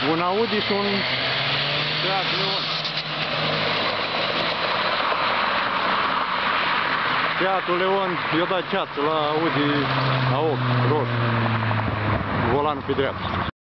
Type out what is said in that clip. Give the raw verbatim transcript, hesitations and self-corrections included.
Un Audi și un Seat Leon. Seatul Leon i-a dat ceață la Audi A opt roșu. Volanul pe dreapta.